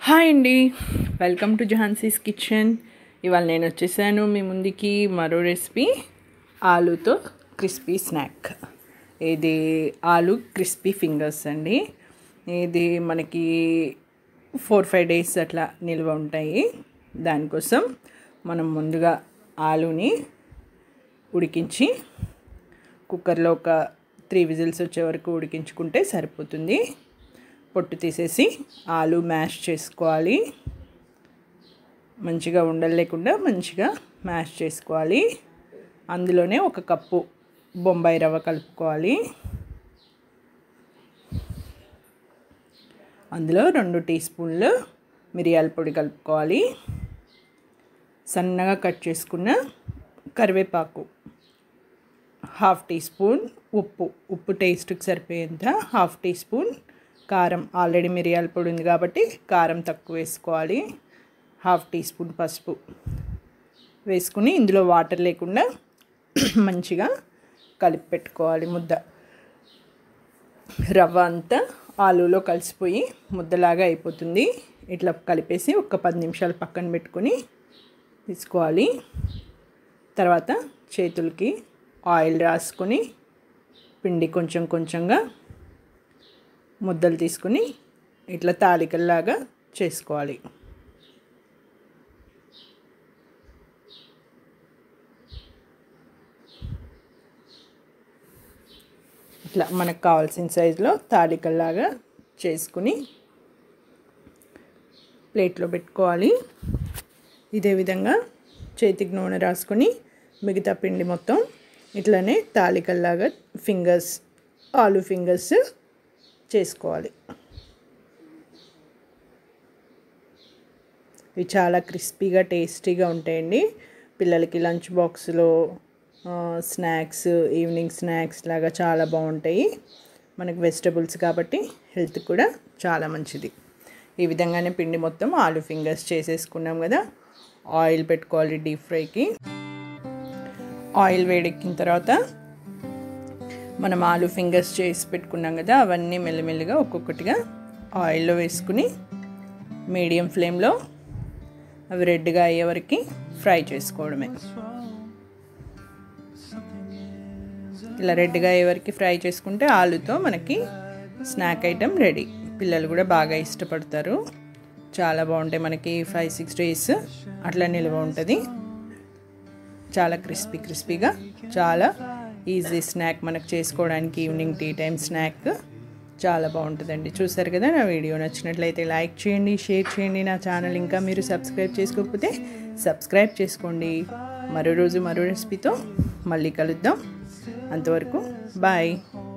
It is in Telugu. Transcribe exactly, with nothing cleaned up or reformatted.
హాయ్ అండి, వెల్కమ్ టు ఝాన్సీస్ కిచెన్. ఇవాళ నేను వచ్చేసాను మీ ముందుకి మరో రెసిపీ, ఆలూతో క్రిస్పీ స్నాక్. ఇది ఆలూ క్రిస్పీ ఫింగర్స్ అండి. ఇది మనకి ఫోర్ ఫైవ్ డేస్ అట్లా నిల్వ ఉంటాయి. దానికోసం మనం ముందుగా ఆలూని ఉడికించి కుక్కర్లో ఒక త్రీ విజిల్స్ వచ్చే వరకు ఉడికించుకుంటే సరిపోతుంది. పొట్టు తీసేసి ఆలు మ్యాష్ చేసుకోవాలి. మంచిగా ఉండలు లేకుండా మంచిగా మ్యాష్ చేసుకోవాలి. అందులోనే ఒక కప్పు బొంబాయి రవ్వ కలుపుకోవాలి. అందులో రెండు టీ స్పూన్లు మిరియాల పొడి కలుపుకోవాలి. సన్నగా కట్ చేసుకున్న కరివేపాకు, హాఫ్ టీ స్పూన్ ఉప్పు, ఉప్పు టేస్ట్కి సరిపోయేంత హాఫ్ టీ స్పూన్ కారం, ఆల్రెడీ మిరియాల పొడి ఉంది కాబట్టి కారం తక్కువ వేసుకోవాలి. హాఫ్ టీ స్పూన్ పసుపు వేసుకుని ఇందులో వాటర్ లేకుండా మంచిగా కలిపి పెట్టుకోవాలి. ముద్ద రవ్వ అంతా ఆలూలో కలిసిపోయి ముద్దలాగా అయిపోతుంది. ఇట్లా కలిపేసి ఒక పది నిమిషాలు పక్కన పెట్టుకొని తీసుకోవాలి. తర్వాత చేతులకి ఆయిల్ రాసుకొని పిండి కొంచెం కొంచెంగా ముద్దలు తీసుకుని ఇట్లా తాలికల్లాగా చేసుకోవాలి. ఇట్లా మనకు కావాల్సిన సైజులో తాలికల్లాగా చేసుకుని ప్లేట్లో పెట్టుకోవాలి. ఇదే విధంగా చేతికి నూనె రాసుకొని మిగతా పిండి మొత్తం ఇట్లానే తాలికల్లాగా ఫింగర్స్, ఆలూ ఫింగర్స్ చేసుకోవాలి. ఇవి చాలా క్రిస్పీగా టేస్టీగా ఉంటాయండి. పిల్లలకి లంచ్ బాక్స్లో స్నాక్స్, ఈవినింగ్ స్నాక్స్ లాగా చాలా బాగుంటాయి. మనకి వెజిటబుల్స్ కాబట్టి హెల్త్ కూడా చాలా మంచిది. ఈ విధంగానే పిండి మొత్తం ఆలూ ఫింగర్స్ చేసేసుకున్నాం కదా. ఆయిల్ పెట్టుకోవాలి డీప్ ఫ్రైకి. ఆయిల్ వేడెక్కిన తర్వాత మనం ఆలూ ఫింగర్స్ చేసి పెట్టుకున్నాం కదా, అవన్నీ మెల్లమెల్లిగా ఒక్కొక్కటిగా ఆయిల్లో వేసుకుని మీడియం ఫ్లేమ్లో అవి రెడ్గా అయ్యే వరకు ఫ్రై చేసుకోవడమే. ఇలా రెడ్గా అయ్యే వరకు ఫ్రై చేసుకుంటే ఆలూతో మనకి స్నాక్ ఐటెం రెడీ. పిల్లలు కూడా బాగా ఇష్టపడతారు. చాలా బాగుంటాయి. మనకి ఫైవ్ సిక్స్ డేస్ అట్లా నిల్వ ఉంటుంది. చాలా క్రిస్పీ క్రిస్పీగా, చాలా ఈజీ స్నాక్ మనకు చేసుకోవడానికి. ఈవినింగ్ టీ టైం స్నాక్ చాలా బాగుంటుందండి. చూసారు కదా, నా వీడియో నచ్చినట్లయితే లైక్ చేయండి, షేర్ చేయండి. నా ఛానల్ ఇంకా మీరు సబ్స్క్రైబ్ చేసుకోకపోతే సబ్స్క్రైబ్ చేసుకోండి. మరో రోజు మరో రెసిపీతో మళ్ళీ కలుద్దాం. అంతవరకు బాయ్.